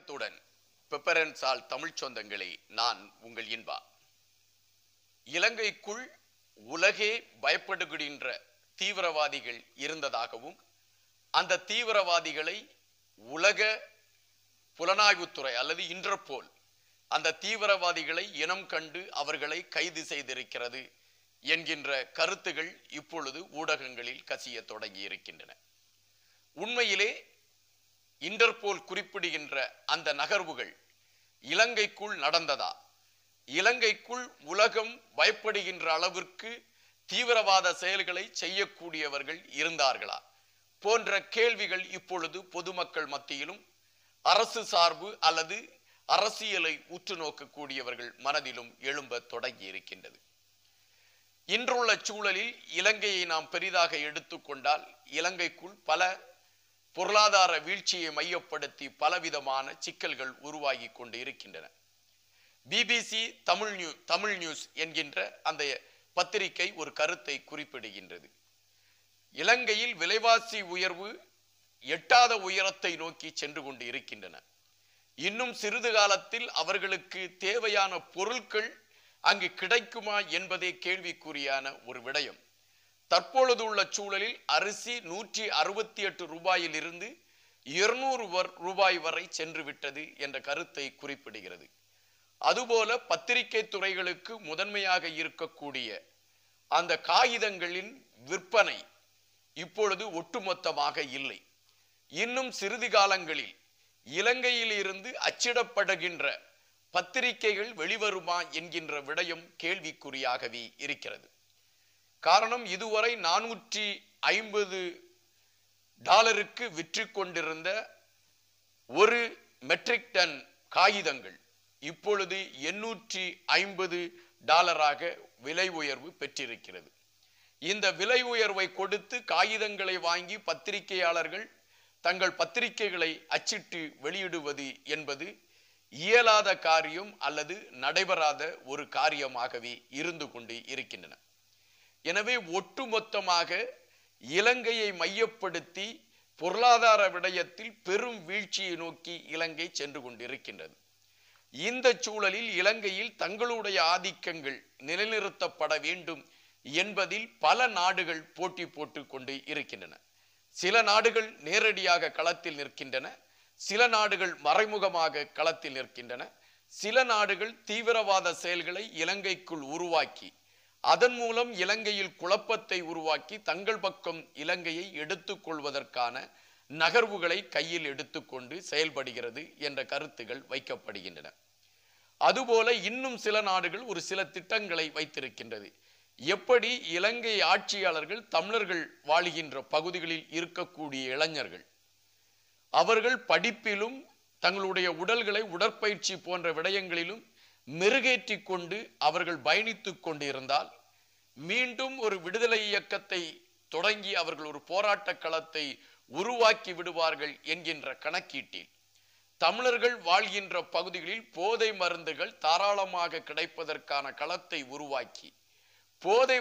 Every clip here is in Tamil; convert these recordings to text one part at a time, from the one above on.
வணக்கத்துடன் பெப்பரன்சால் தமிழ் சொந்தங்களே, நான் உங்கள் இன்பா. இலங்கைக்குள் உலகே பயப்படுகின்ற தீவிரவாதிகள் இருந்ததாகவும் அந்த தீவிரவாதிகளை உலக புலனாய்வுத்துறை அல்லது இன்டர்போல் அந்த தீவிரவாதிகளை இனம் கண்டு அவர்களை கைது செய்திருக்கிறது என்கின்ற கருத்துகள் இப்பொழுது ஊடகங்களில் கசிய தொடங்கி இருக்கின்றன. உண்மையிலே இன்டர்போல் குறிப்பிடுகின்ற அந்த நகர்வுகள் இலங்கைக்குள் நடந்ததா? இலங்கைக்குள் உலகம் பயப்படுகின்ற அளவிற்கு தீவிரவாத செயல்களை செய்யக்கூடியவர்கள் இருந்தார்களா போன்ற கேள்விகள் இப்பொழுது பொதுமக்கள் மத்தியிலும் அரசு சார்பு அல்லது அரசியலை உற்று நோக்கக்கூடியவர்கள் மனதிலும் எழும்ப தொடங்கி இருக்கின்றது. இன்றுள்ள சூழலில் இலங்கையை நாம் பெரிதாக எடுத்துக்கொண்டால் இலங்கைக்குள் பல பொருளாதார வீழ்ச்சியை மையப்படுத்தி பலவிதமான சிக்கல்கள் உருவாகி கொண்டு இருக்கின்றன. பிபிசி தமிழ் நியூஸ் என்கின்ற அந்த பத்திரிகை ஒரு கருத்தை குறிப்பிடுகின்றது. இலங்கையில் விலைவாசி உயர்வு எட்டாத உயரத்தை நோக்கி சென்று கொண்டு இருக்கின்றன. இன்னும் சிறிது காலத்தில் அவர்களுக்கு தேவையான பொருட்கள் அங்கு கிடைக்குமா என்பதே கேள்விக்குறியான ஒரு விடயம். தற்பொழுது உள்ள சூழலில் அரிசி 168 ரூபாயில் இருந்து 200 ரூபாய் வரை சென்று விட்டது என்ற கருத்தை குறிப்பிடுகிறது. அதுபோல பத்திரிகை துறைகளுக்கு முதன்மையாக இருக்கக்கூடிய அந்த காகிதங்களின் விற்பனை இப்பொழுது ஒட்டுமொத்தமாக இல்லை. இன்னும் சிறிது காலங்களில் இலங்கையில் இருந்து அச்சிடப்படுகின்ற பத்திரிகைகள் வெளிவருமா என்கின்ற விடயம் கேள்விக்குறியாகவே இருக்கிறது. காரணம், இதுவரை $450 விற்று கொண்டிருந்த ஒரு மெட்ரிக் டன் காகிதங்கள் இப்பொழுது $850 விலை உயர்வு பெற்றிருக்கிறது. இந்த விலை உயர்வை கொடுத்து காகிதங்களை வாங்கி பத்திரிகையாளர்கள் தங்கள் பத்திரிகைகளை அச்சிட்டு வெளியிடுவது என்பது இயலாத காரியம் அல்லது நடைபெறாத ஒரு காரியமாகவே இருந்து கொண்டு இருக்கின்றன. எனவே ஒட்டுமொத்தமாக இலங்கையை மையப்படுத்தி பொருளாதார விடயத்தில் பெரும் வீழ்ச்சியை நோக்கி இலங்கை சென்று கொண்டிருக்கின்றது. இந்த சூழலில் இலங்கையில் தங்களுடைய ஆதிக்கங்கள் நிலைநிறுத்தப்பட வேண்டும் என்பதில் பல நாடுகள் போட்டி போட்டு கொண்டு இருக்கின்றன. சில நாடுகள் நேரடியாக களத்தில் நிற்கின்றன, சில நாடுகள் மறைமுகமாக களத்தில் நிற்கின்றன, சில நாடுகள் தீவிரவாத செயல்களை இலங்கைக்குள் உருவாக்கி அதன் மூலம் இலங்கையில் குழப்பத்தை உருவாக்கி தங்கள் பக்கம் இலங்கையை எடுத்துக்கொள்வதற்கான நகர்வுகளை கையில் எடுத்துக்கொண்டு செயல்படுகிறது என்ற கருத்துகள் வைக்கப்படுகின்றன. அதுபோல இன்னும் சில நாடுகள் ஒரு சில திட்டங்களை வைத்திருக்கின்றது. எப்படி இலங்கை ஆட்சியாளர்கள் தமிழர்கள் வாழுகின்ற பகுதிகளில் இருக்கக்கூடிய இளைஞர்கள் அவர்கள் படிப்பிலும் தங்களுடைய உடல்களை உடற்பயிற்சி போன்ற விடயங்களிலும் மெருகேற்றி கொண்டு அவர்கள் பயணித்துக் கொண்டிருந்தால் மீண்டும் ஒரு விடுதலை இயக்கத்தை தொடங்கி அவர்கள் ஒரு போராட்ட களத்தை உருவாக்கி விடுவார்கள் என்கின்ற கணக்கீட்டில் தமிழர்கள் வாழ்கின்ற பகுதிகளில் போதை மருந்துகள் தாராளமாக கிடைப்பதற்கான களத்தை உருவாக்கி போதை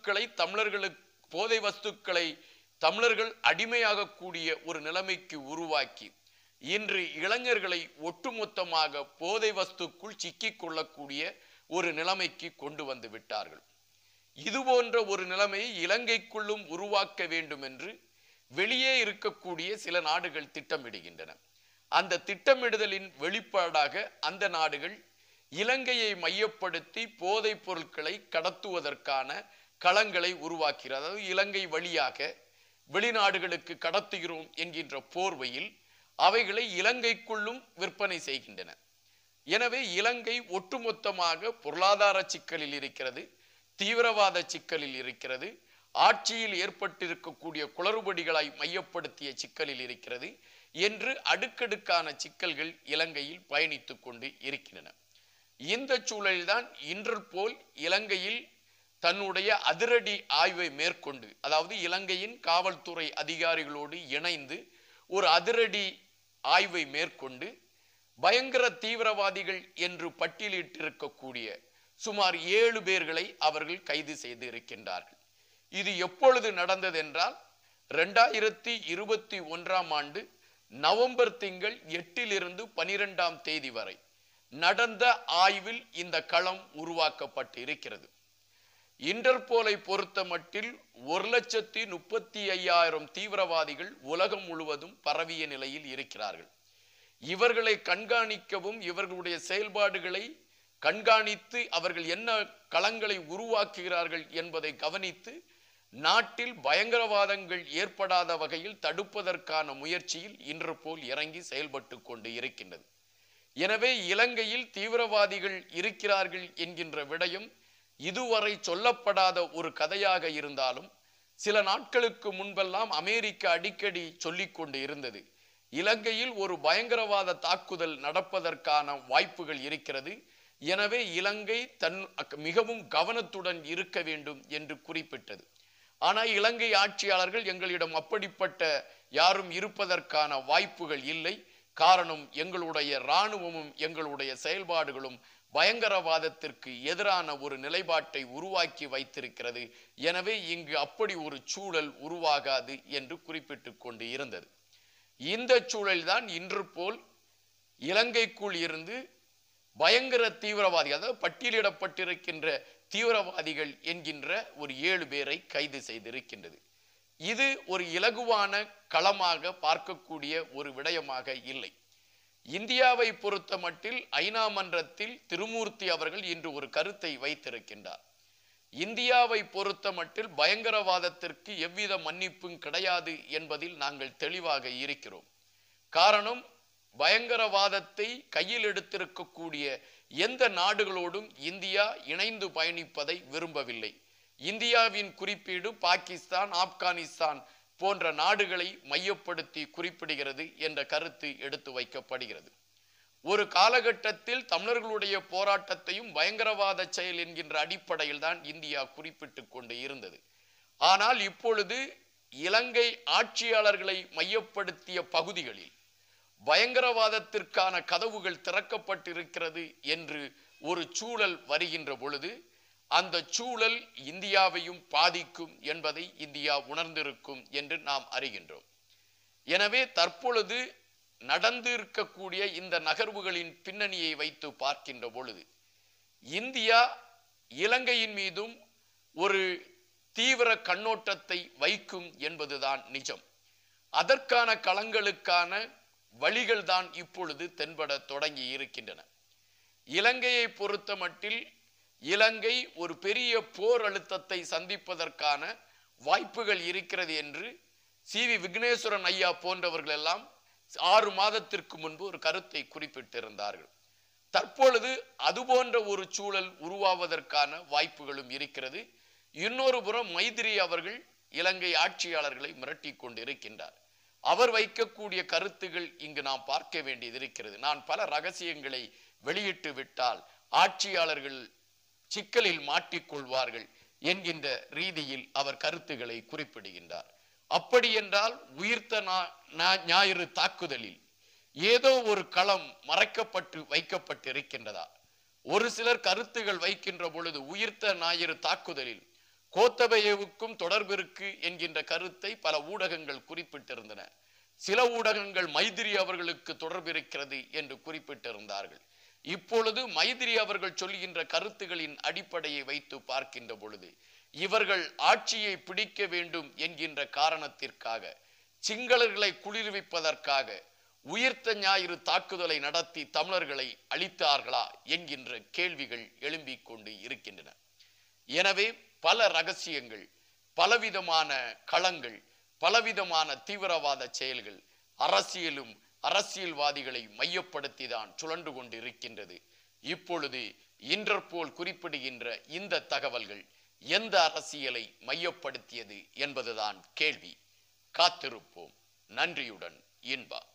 வஸ்துக்களை தமிழர்கள் அடிமையாகக்கூடிய ஒரு நிலைமைக்கு உருவாக்கி இன்று இளைஞர்களை ஒட்டுமொத்தமாக போதை வஸ்துக்குள் சிக்கிக் கொள்ளக்கூடிய ஒரு நிலைமைக்கு கொண்டு வந்து விட்டார்கள். இது போன்ற ஒரு நிலைமையை இலங்கைக்குள்ளும் உருவாக்க வேண்டும் என்று வெளியே இருக்கக்கூடிய சில நாடுகள் திட்டமிடுகின்றன. அந்த திட்டமிடுதலின் வெளிப்பாடாக அந்த நாடுகள் இலங்கையை மையப்படுத்தி போதைப் பொருட்களை கடத்துவதற்கான களங்களை உருவாக்கிறது. அதாவது இலங்கை வழியாக வெளிநாடுகளுக்கு கடத்துகிறோம் என்கின்ற போர்வையில் அவைகளை இலங்கைக்குள்ளும் விற்பனை செய்கின்றன. எனவே இலங்கை ஒட்டுமொத்தமாக பொருளாதார சிக்கலில் இருக்கிறது, தீவிரவாத சிக்கலில் இருக்கிறது, ஆட்சியில் ஏற்பட்டிருக்கக்கூடிய குளறுபடிகளை மையப்படுத்திய சிக்கலில் இருக்கிறது என்று அடுக்கடுக்கான சிக்கல்கள் இலங்கையில் பயணித்துக் கொண்டு இருக்கின்றன. இந்த சூழலில்தான் இன்டர்போல் இலங்கையில் தன்னுடைய அதிரடி ஆய்வை மேற்கொண்டு, அதாவது இலங்கையின் காவல்துறை அதிகாரிகளோடு இணைந்து ஒரு அதிரடி ஆய்வை மேற்கொண்டு பயங்கர தீவிரவாதிகள் என்று பட்டியலிட்டிருக்கக்கூடிய சுமார் 7 பேர்களை அவர்கள் கைது செய்து இருக்கின்றார்கள். இது எப்பொழுது நடந்தது என்றால் 2021 ஆண்டு நவம்பர் திங்கள் 8 12 தேதி வரை நடந்த ஆய்வில் இந்த களம் உருவாக்கப்பட்டு இருக்கிறது. இன்டர்போலை பொறுத்த மட்டில் 1,35,000 தீவிரவாதிகள் உலகம் முழுவதும் பரவிய நிலையில் இருக்கிறார்கள். இவர்களை கண்காணிக்கவும் இவர்களுடைய செயல்பாடுகளை கண்காணித்து அவர்கள் என்ன களங்களை உருவாக்குகிறார்கள் என்பதை கவனித்து நாட்டில் பயங்கரவாதங்கள் ஏற்படாத வகையில் தடுப்பதற்கான முயற்சியில் இன்டர்போல் இறங்கி செயல்பட்டு கொண்டு இருக்கின்றது. எனவே இலங்கையில் தீவிரவாதிகள் இருக்கிறார்கள் என்கின்ற விடயம் இதுவரை சொல்லப்படாத ஒரு கதையாக இருந்தாலும் சில நாட்களுக்கு முன்பெல்லாம் அமெரிக்கா அடிக்கடி சொல்லிக் கொண்டு இருந்தது, இலங்கையில் ஒரு பயங்கரவாத தாக்குதல் நடப்பதற்கான வாய்ப்புகள் இருக்கிறது, எனவே இலங்கை மிகவும் கவனத்துடன் இருக்க வேண்டும் என்று குறிப்பிட்டது. ஆனால் இலங்கை ஆட்சியாளர்கள் எங்களிடம் அப்படிப்பட்ட யாரும் இருப்பதற்கான வாய்ப்புகள் இல்லை, காரணம் எங்களுடைய இராணுவமும் எங்களுடைய செயல்பாடுகளும் பயங்கரவாதத்திற்கு எதிரான ஒரு நிலைப்பாட்டை உருவாக்கி வைத்திருக்கிறது, எனவே இங்கு அப்படி ஒரு சூழல் உருவாகாது என்று குறிப்பிட்டு கொண்டு இருந்தது. இந்த சூழல்தான் இன்டர்போல் இலங்கைக்குள் இருந்து பயங்கர தீவிரவாதி, அதாவது பட்டியலிடப்பட்டிருக்கின்ற தீவிரவாதிகள் என்கின்ற ஒரு 7 பேரை கைது செய்திருக்கின்றது. இது ஒரு இலகுவான களமாக பார்க்கக்கூடிய ஒரு விடயமாக இல்லை. இந்தியாவை பொறுத்த மட்டில் ஐநா மன்றத்தில் திருமூர்த்தி அவர்கள் இன்று ஒரு கருத்தை வைத்திருக்கின்றார். இந்தியாவை பொறுத்த மட்டில் பயங்கரவாதத்திற்கு எவ்வித மன்னிப்பும் கிடையாது என்பதில் நாங்கள் தெளிவாக இருக்கிறோம். காரணம், பயங்கரவாதத்தை கையில் எடுத்திருக்கக்கூடிய எந்த நாடுகளோடும் இந்தியா இணைந்து பயணிப்பதை விரும்பவில்லை. இந்தியாவின் குறிப்பீடு பாகிஸ்தான், ஆப்கானிஸ்தான் போன்ற நாடுகளை மையப்படுத்தி குறிப்பிடுகிறது என்ற கருத்து எடுத்து வைக்கப்படுகிறது. ஒரு காலகட்டத்தில் தமிழர்களுடைய போராட்டத்தையும் பயங்கரவாத செயல் என்கின்ற அடிப்படையில் தான் இந்தியா குறிப்பிட்டு கொண்டு இருந்தது. ஆனால் இப்பொழுது இலங்கை ஆட்சியாளர்களை மையப்படுத்திய பகுதிகளில் பயங்கரவாதத்திற்கான கதவுகள் திறக்கப்பட்டிருக்கிறது என்று ஒரு சூழல் வருகின்ற பொழுது அந்த சூழல் இந்தியாவையும் பாதிக்கும் என்பதை இந்தியா உணர்ந்திருக்கும் என்று நாம் அறிகின்றோம். எனவே தற்பொழுது நடந்து இருக்கக்கூடிய இந்த நகர்வுகளின் பின்னணியை வைத்து பார்க்கின்ற பொழுது இந்தியா இலங்கையின் மீதும் ஒரு தீவிர கண்ணோட்டத்தை வைக்கும் என்பதுதான் நிஜம். அதற்கான களங்களுக்கான வழிகள் தான் இப்பொழுது தென்பட தொடங்கி இருக்கின்றன. இலங்கையை பொறுத்த மட்டில் இலங்கை ஒரு பெரிய போர் அழுத்தத்தை சந்திப்பதற்கான வாய்ப்புகள் இருக்கிறது என்று சி.வி. விக்னேஸ்வரன் ஐயா போன்றவர்கள் எல்லாம் 6 மாதத்திற்கு முன்பு ஒரு கருத்தை குறிப்பிட்டிருந்தார்கள். தற்பொழுது அதுபோன்ற ஒரு சூழல் உருவாவதற்கான வாய்ப்புகளும் இருக்கிறது. இன்னொரு புறம் மைத்திரி அவர்கள் இலங்கை ஆட்சியாளர்களை மிரட்டி கொண்டிருக்கின்றார். அவர் வைக்கக்கூடிய கருத்துகள் இங்கு நாம் பார்க்க வேண்டியது இருக்கிறது. நான் பல ரகசியங்களை வெளியிட்டு விட்டால் ஆட்சியாளர்கள் சிக்கலில் மாட்டிக்கொள்வார்கள் என்கின்ற ரீதியில் அவர் கருத்துக்களை குறிப்பிடுகின்றார். அப்படி என்றால் உயிர்த்த ஞாயிறு தாக்குதலில் ஏதோ ஒரு களம் மறைக்கப்பட்டு வைக்கப்பட்டிருக்கின்றதா? ஒரு சிலர் கருத்துகள் வைக்கின்ற பொழுது உயிர்த்த ஞாயிறு தாக்குதலில் கோத்தபயவுக்கும் தொடர்பு இருக்கு என்கின்ற கருத்தை பல ஊடகங்கள் குறிப்பிட்டிருந்தன. சில ஊடகங்கள் மைத்திரி அவர்களுக்கு தொடர்பு இருக்கிறது என்று குறிப்பிட்டிருந்தார்கள். இப்பொழுது மைத்திரி அவர்கள் சொல்கின்ற கருத்துகளின் அடிப்படையை வைத்து பார்க்கின்ற பொழுது இவர்கள் ஆட்சியை பிடிக்க வேண்டும் என்கின்ற காரணத்திற்காக சிங்களர்களை குளிர்விப்பதற்காக உயிர்த்த ஞாயிறு தாக்குதலை நடத்தி தமிழர்களை அழித்தார்களா என்கின்ற கேள்விகள் எழும்பிக் கொண்டு இருக்கின்றன. எனவே பல ரகசியங்கள், பலவிதமான களங்கள், பலவிதமான தீவிரவாத செயல்கள் அரசியலும் அரசியல்வாதிகளை மையப்படுத்தி தான் சுழன்று கொண்டு இருக்கின்றது. இப்பொழுது இன்டர்போல் குறிப்பிடுகின்ற இந்த தகவல்கள் எந்த அரசியலை மையப்படுத்தியது என்பதுதான் கேள்வி. காத்திருப்போம். நன்றியுடன் இன்பா.